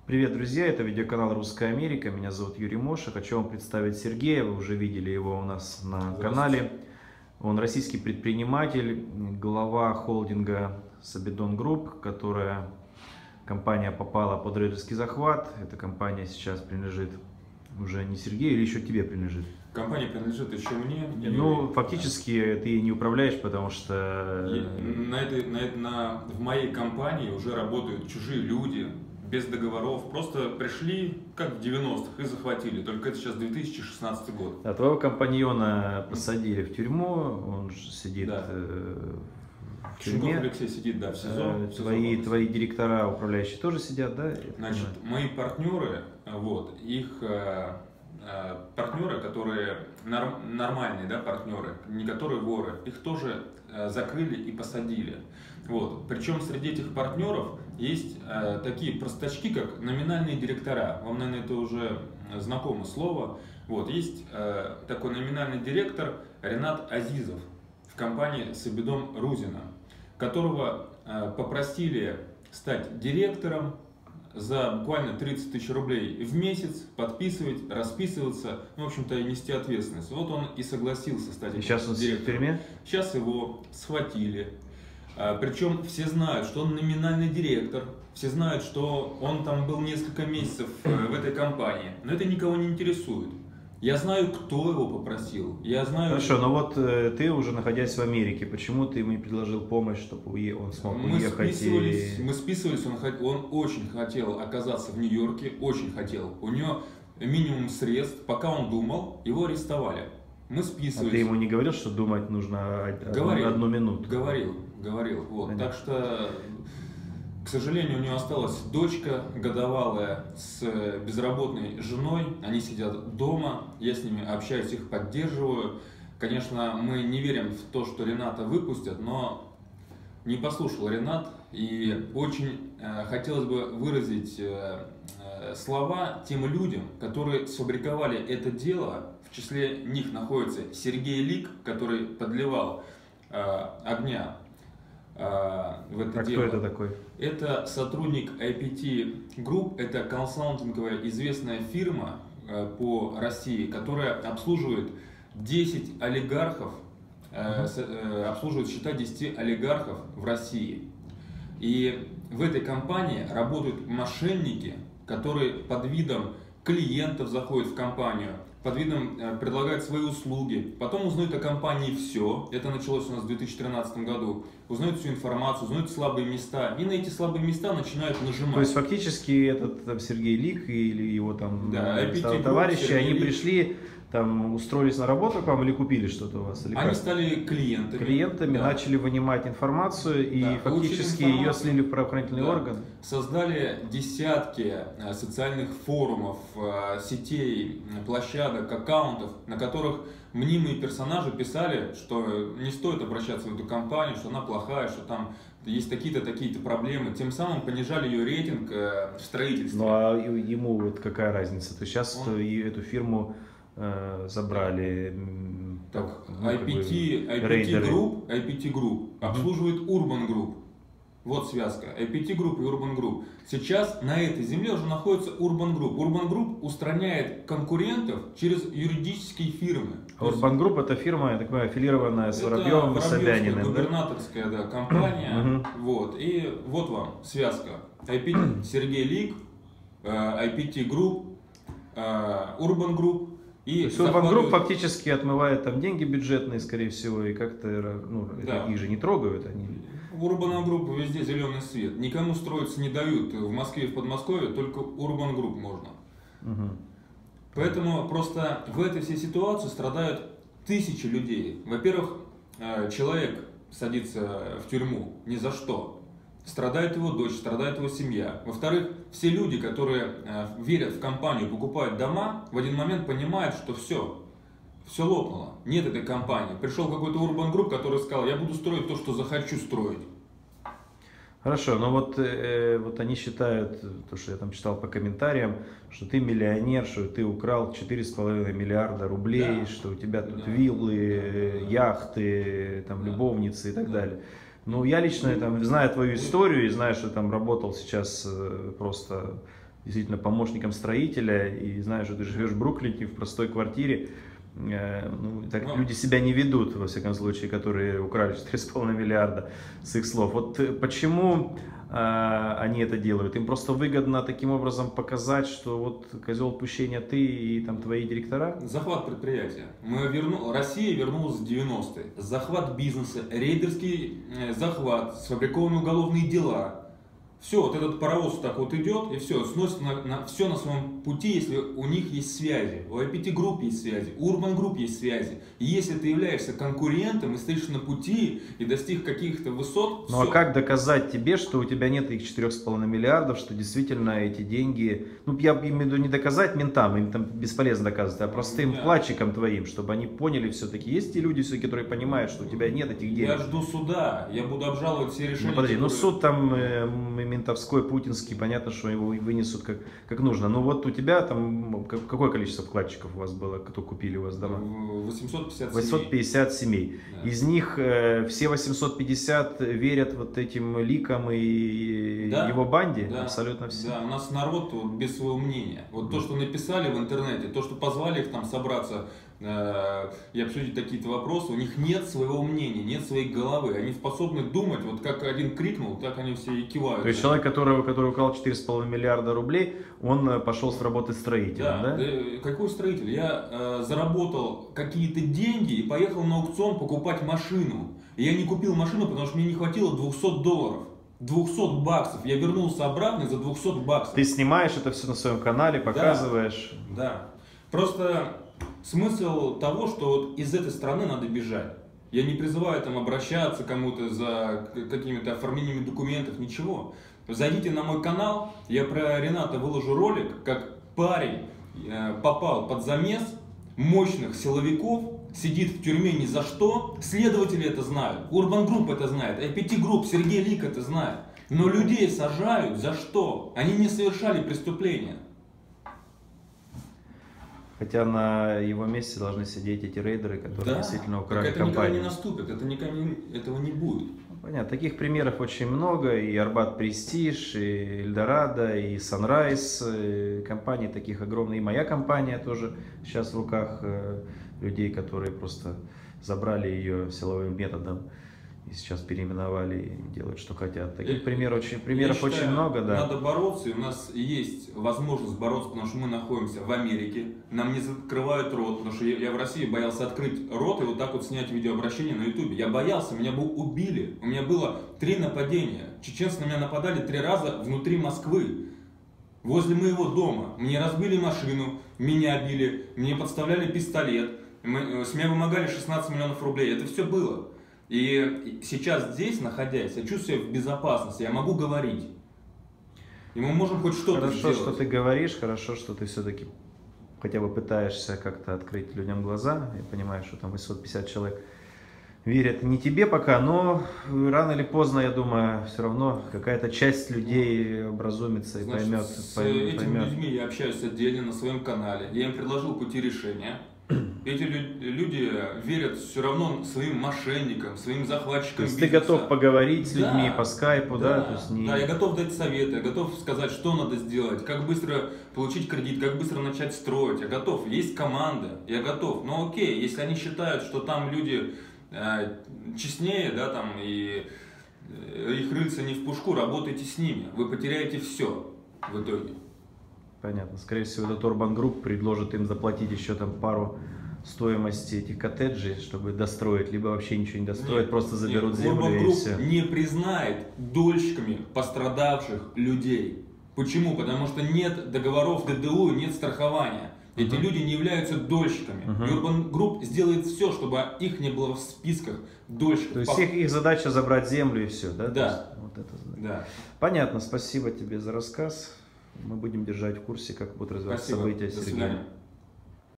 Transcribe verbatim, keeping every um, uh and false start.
Привет, друзья! Это видеоканал «Русская Америка». Меня зовут Юрий Моша. Хочу вам представить Сергея. Вы уже видели его у нас на канале. Он российский предприниматель, глава холдинга Sabedon Group, которая компания попала под рейдерский захват. Эта компания сейчас принадлежит уже не Сергею или еще тебе принадлежит? Компания принадлежит еще мне. Ну, фактически ты не управляешь, потому что... На этой, на, на, в моей компании уже работают чужие люди, без договоров. Просто пришли, как в девяностых, и захватили. Только это сейчас две тысячи шестнадцатый год. А твоего компаньона посадили в тюрьму, он же сидит да. в тюрьме. Шенков Алексей сидит, да, в СИЗО. Твои, твои директора, управляющие тоже сидят, да? Значит, мои партнеры, вот, их партнеры, которые нормальные, да, партнеры, не которые воры, их тоже закрыли и посадили. Вот. Причем среди этих партнеров есть э, такие простачки, как номинальные директора. Вам, наверное, это уже знакомо слово. Вот. Есть э, такой номинальный директор Ренат Азизов в компании Sabedon Рузина, которого э, попросили стать директором за буквально тридцать тысяч рублей в месяц, подписывать, расписываться, ну, в общем-то, и нести ответственность. Вот он и согласился стать и сейчас он директором. В тюрьме? Сейчас его схватили. Причем все знают, что он номинальный директор, все знают, что он там был несколько месяцев в этой компании, но это никого не интересует. Я знаю, кто его попросил. Я знаю... Хорошо, но вот э, ты уже находясь в Америке, почему ты ему не предложил помощь, чтобы он смог мы уехать? Списывались, и... Мы списывались, он, он очень хотел оказаться в Нью-Йорке, очень хотел. У него минимум средств, пока он думал, его арестовали. Мы списывались. А ты ему не говорил, что думать нужно говорил, одну минуту? Говорил, говорил. Вот. Так что, к сожалению, у него осталась дочка годовалая с безработной женой. Они сидят дома, я с ними общаюсь, их поддерживаю. Конечно, мы не верим в то, что Рената выпустят, но не послушал Ренат. И очень э, хотелось бы выразить э, э, слова тем людям, которые сфабриковали это дело. В числе них находится Сергей Лик, который подливал э, огня э, в это а дело. Кто это такой? Это сотрудник ай пи ти Group, это консалтинговая известная фирма э, по России, которая обслуживает десять олигархов, э, э, обслуживает счета десяти олигархов в России. И в этой компании работают мошенники, которые под видом клиентов заходят в компанию, под видом э, предлагают свои услуги, потом узнают о компании все, это началось у нас в две тысячи тринадцатом году, узнают всю информацию, узнают слабые места, и на эти слабые места начинают нажимать. То есть фактически этот там, Сергей Лик или его там да, товарищи, Сергей они Лик. пришли, там устроились на работу к вам или купили что-то у вас? Или они как? стали клиентами. Клиентами, да. Начали вынимать информацию и да, фактически ее слили в правоохранительный да. орган. Создали десятки социальных форумов, сетей, площадок, аккаунтов, на которых мнимые персонажи писали, что не стоит обращаться в эту компанию, что она плохая, что там есть такие-то, такие-то проблемы. Тем самым понижали ее рейтинг в строительстве. Ну а ему вот какая разница? То сейчас Он... эту фирму э, забрали. Так, ну, ай пи ти, ай пи ти Group, ай пи ти Group обслуживает Urban Group. Вот связка. ай пи ти Group и Urban Group. Сейчас на этой земле уже находится Urban Group. Urban Group устраняет конкурентов через юридические фирмы. Urban Group это фирма, я так понимаю, аффилированная с Воробьевым и Собяниным. Губернаторская да, компания. Вот. И вот вам связка. ай пи ти, Сергей Лик, ай пи ти Group, Urban Group. И То есть Urban Group фактически отмывает там деньги бюджетные, скорее всего, и как-то ну, да. их же не трогают. Они... У Urban Group везде зеленый свет. Никому строиться не дают в Москве и в Подмосковье, только Urban Group можно. Угу. Поэтому просто в этой всей ситуации страдают тысячи людей. Во-первых, человек садится в тюрьму ни за что. Страдает его дочь, страдает его семья. Во-вторых, все люди, которые э, верят в компанию, покупают дома, в один момент понимают, что все, все лопнуло. Нет этой компании. Пришел какой-то Urban Group, который сказал, я буду строить то, что захочу строить. Хорошо, но вот, э, вот они считают, то, что я там читал по комментариям, что ты миллионер, что ты украл четыре с половиной миллиарда рублей, да. что у тебя тут да. виллы, да. яхты, там, да. любовницы и так да. далее. Ну, я лично там, знаю твою историю и знаю, что там работал сейчас просто действительно помощником строителя, и знаешь, что ты живешь в Бруклине, в простой квартире, э, ну, так ну, люди себя не ведут, во всяком случае, которые украли четыре с половиной миллиарда, с их слов. Вот почему э, они это делают? Им просто выгодно таким образом показать, что вот козел отпущения ты и там твои директора? Захват предприятия. Мы верну... Россия вернулась в девяностые. Захват бизнеса, рейдерский э, захват, сфабрикованные уголовные дела. Все, вот этот паровоз так вот идет, и все, сносит на, на, все на своем пути, если у них есть связи. У ай пи ти Group есть связи, у Urban Group есть связи. И если ты являешься конкурентом и стоишь на пути и достиг каких-то высот... Ну все. А как доказать тебе, что у тебя нет их четырёх с половиной миллиардов, что действительно эти деньги... Ну, я имею в виду не доказать ментам, им там бесполезно доказывать, а простым yeah. вкладчикам твоим, чтобы они поняли все-таки. Есть те люди, все, которые понимают, что у тебя нет этих денег. Я жду суда, я буду обжаловать все решения. Ну, подожди, которые... ну суд там... Э, ментовской, путинский, понятно, что его вынесут как, как нужно. Но вот у тебя там, какое количество вкладчиков у вас было, кто купили у вас дома? восемьсот пятьдесят, восемьсот пятьдесят семей. Да. Из них э, все восемьсот пятьдесят верят вот этим ликам и да. его банде? Да. Абсолютно все. Да, у нас народ вот, без своего мнения. Вот то, что написали в интернете, то, что позвали их там собраться э, и обсудить какие-то вопросы, у них нет своего мнения, нет своей головы. Они способны думать, вот как один крикнул, так они все и кивают. То есть человек, который, который украл четыре с половиной миллиарда рублей, он пошел работать строителем, да? Да, да? Какой строитель? Я э, заработал какие-то деньги и поехал на аукцион покупать машину. И я не купил машину, потому что мне не хватило двухсот долларов. двухсот баксов. Я вернулся обратно за двухсот баксов. Ты снимаешь это все на своем канале, показываешь? Да, да. Просто смысл того, что вот из этой страны надо бежать. Я не призываю там обращаться кому-то за какими-то оформлениями документов, ничего. Зайдите на мой канал, я про Рената выложу ролик, как парень э, попал под замес мощных силовиков, сидит в тюрьме ни за что, следователи это знают, Urban Group это знает, ай пи ти Group, Сергей Лик это знает. Но людей сажают за что? Они не совершали преступления. Хотя на его месте должны сидеть эти рейдеры, которые да, действительно украли это компанию. Это никогда не наступит, это никогда не, этого не будет. Понятно, таких примеров очень много, и Арбат Престиж, и Эльдорадо, и Sunrise, и компании таких огромные, и моя компания тоже сейчас в руках людей, которые просто забрали ее силовым методом и сейчас переименовали и делают, что хотят. Таких я, примеров, очень, примеров считаю, очень много, да. Надо бороться, и у нас есть возможность бороться, потому что мы находимся в Америке, нам не закрывают рот, потому что я, я в России боялся открыть рот и вот так вот снять видеообращение на ютубе. Я боялся, меня бы убили, у меня было три нападения, чеченцы на меня нападали три раза внутри Москвы, возле моего дома. Мне разбили машину, меня били, мне подставляли пистолет, мы, с меня вымогали шестнадцать миллионов рублей, это все было. И сейчас здесь, находясь, я чувствую себя в безопасности, я могу говорить. И мы можем хоть что-то сделать. Хорошо, что ты говоришь, хорошо, что ты все-таки хотя бы пытаешься как-то открыть людям глаза. Я понимаю, что там восемьсот пятьдесят человек верят не тебе пока, но рано или поздно, я думаю, все равно какая-то часть людей образумится и Значит, поймет. С поймет. этими людьми я общаюсь отдельно на своем канале. Я им предложил пути решения. Эти люди верят все равно своим мошенникам, своим захватчикам. То есть бизнеса. ты готов поговорить с людьми да, по скайпу, да? Да, То есть не... да, я готов дать советы, я готов сказать, что надо сделать, как быстро получить кредит, как быстро начать строить. Я готов, есть команда, я готов. Но окей, если они считают, что там люди э, честнее, да, там, и э, их рыльца не в пушку, работайте с ними, вы потеряете все в итоге. Понятно. Скорее всего, этот Urban Group предложит им заплатить еще там пару стоимости этих коттеджей, чтобы достроить, либо вообще ничего не достроить, нет, просто заберут нет, землю Urban и Group все. Не признает дольщиками пострадавших людей. Почему? Потому что нет договоров гэ дэ у, нет страхования. Эти uh-huh. люди не являются дольщиками. Uh-huh. Urban Group сделает все, чтобы их не было в списках дольщиков. То есть их, их задача забрать землю и все, да? Да. Есть, вот это да. Понятно, спасибо тебе за рассказ. Мы будем держать в курсе, как будут развиваться события, Сергей.